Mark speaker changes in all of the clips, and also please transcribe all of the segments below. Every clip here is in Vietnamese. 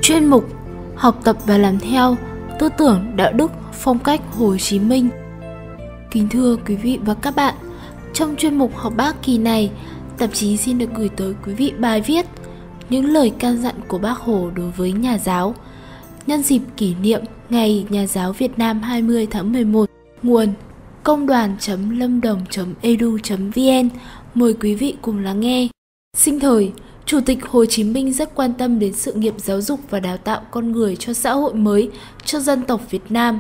Speaker 1: Chuyên mục Học tập và làm theo tư tưởng đạo đức phong cách Hồ Chí Minh. Kính thưa quý vị và các bạn, trong chuyên mục học bác kỳ này, tạp chí xin được gửi tới quý vị bài viết những lời can dặn của Bác Hồ đối với nhà giáo nhân dịp kỷ niệm Ngày Nhà giáo Việt Nam 20 tháng 11. Nguồn công đoàn.lâm đồng.edu.vn. Mời quý vị cùng lắng nghe. Sinh thời, Chủ tịch Hồ Chí Minh rất quan tâm đến sự nghiệp giáo dục và đào tạo con người cho xã hội mới, cho dân tộc Việt Nam.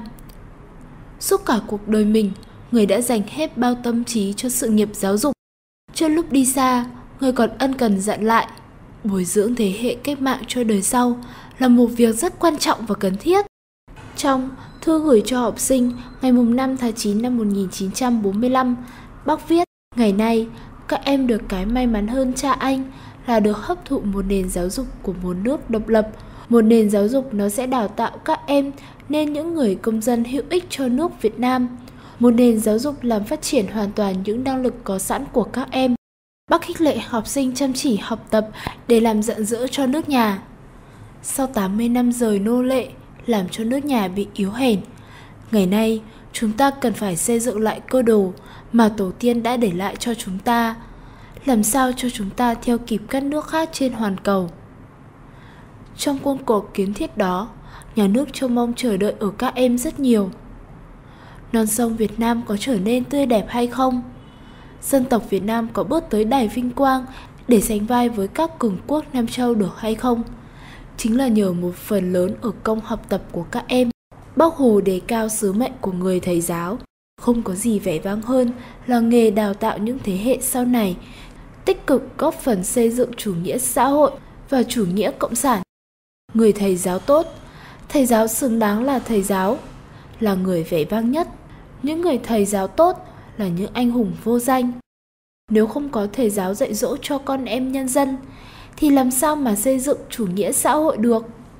Speaker 1: Suốt cả cuộc đời mình, người đã dành hết bao tâm trí cho sự nghiệp giáo dục. Trước lúc đi xa, người còn ân cần dặn lại, bồi dưỡng thế hệ cách mạng cho đời sau là một việc rất quan trọng và cần thiết. Trong thư gửi cho học sinh ngày 5 tháng 9 năm 1945, Bác viết: ngày nay, các em được cái may mắn hơn cha anh là được hấp thụ một nền giáo dục của một nước độc lập. Một nền giáo dục nó sẽ đào tạo các em nên những người công dân hữu ích cho nước Việt Nam. Một nền giáo dục làm phát triển hoàn toàn những năng lực có sẵn của các em. Bác khích lệ học sinh chăm chỉ học tập để làm rạng rỡ cho nước nhà. Sau 80 năm rời nô lệ, làm cho nước nhà bị yếu hèn, ngày nay chúng ta cần phải xây dựng lại cơ đồ mà tổ tiên đã để lại cho chúng ta, làm sao cho chúng ta theo kịp các nước khác trên hoàn cầu. Trong khuôn khổ kiến thiết đó, nhà nước trông mong chờ đợi ở các em rất nhiều. Non sông Việt Nam có trở nên tươi đẹp hay không? Dân tộc Việt Nam có bước tới đài vinh quang để sánh vai với các cường quốc Nam Châu được hay không? Chính là nhờ một phần lớn ở công học tập của các em. Bác Hồ đề cao sứ mệnh của người thầy giáo. Không có gì vẻ vang hơn là nghề đào tạo những thế hệ sau này, tích cực góp phần xây dựng chủ nghĩa xã hội và chủ nghĩa cộng sản. Người thầy giáo tốt, thầy giáo xứng đáng là thầy giáo, là người vẻ vang nhất. Những người thầy giáo tốt là những anh hùng vô danh. Nếu không có thầy giáo dạy dỗ cho con em nhân dân, thì làm sao mà xây dựng chủ nghĩa xã hội được?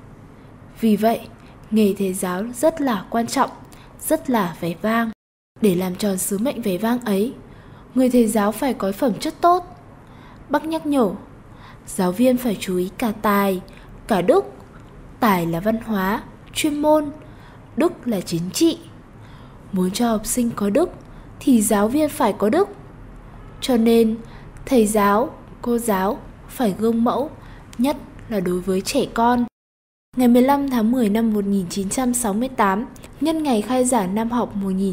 Speaker 1: Vì vậy, nghề thầy giáo rất là quan trọng, rất là vẻ vang. Để làm tròn sứ mệnh vẻ vang ấy, người thầy giáo phải có phẩm chất tốt. Bác nhắc nhở, giáo viên phải chú ý cả tài, cả đức. Tài là văn hóa, chuyên môn, đức là chính trị. Muốn cho học sinh có đức thì giáo viên phải có đức. Cho nên, thầy giáo, cô giáo phải gương mẫu, nhất là đối với trẻ con. Ngày 15 tháng 10 năm 1968, nhân ngày khai giảng năm học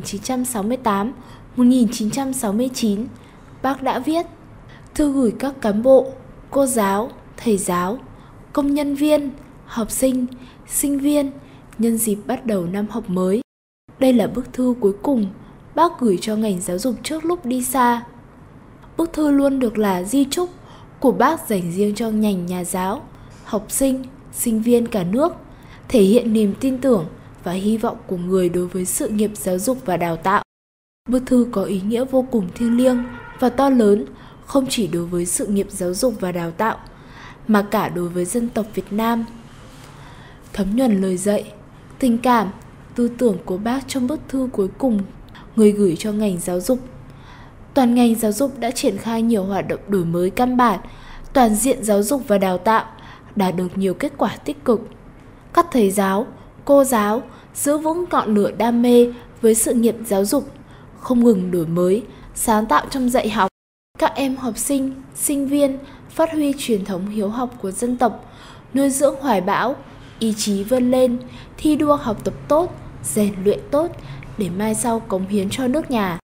Speaker 1: 1968-1969, bác đã viết thư gửi các cán bộ, cô giáo, thầy giáo, công nhân viên, học sinh, sinh viên nhân dịp bắt đầu năm học mới. Đây là bức thư cuối cùng bác gửi cho ngành giáo dục trước lúc đi xa. Bức thư luôn được là di chúc của bác dành riêng cho ngành nhà giáo, học sinh, sinh viên cả nước, thể hiện niềm tin tưởng và hy vọng của người đối với sự nghiệp giáo dục và đào tạo. Bức thư có ý nghĩa vô cùng thiêng liêng và to lớn, không chỉ đối với sự nghiệp giáo dục và đào tạo, mà cả đối với dân tộc Việt Nam. Thấm nhuần lời dạy, tình cảm, tư tưởng của bác trong bức thư cuối cùng, người gửi cho ngành giáo dục. Toàn ngành giáo dục đã triển khai nhiều hoạt động đổi mới căn bản, toàn diện giáo dục và đào tạo, đạt được nhiều kết quả tích cực. Các thầy giáo, cô giáo giữ vững ngọn lửa đam mê với sự nghiệp giáo dục, không ngừng đổi mới, sáng tạo trong dạy học. Các em học sinh, sinh viên phát huy truyền thống hiếu học của dân tộc, nuôi dưỡng hoài bão, ý chí vươn lên, thi đua học tập tốt, rèn luyện tốt để mai sau cống hiến cho nước nhà.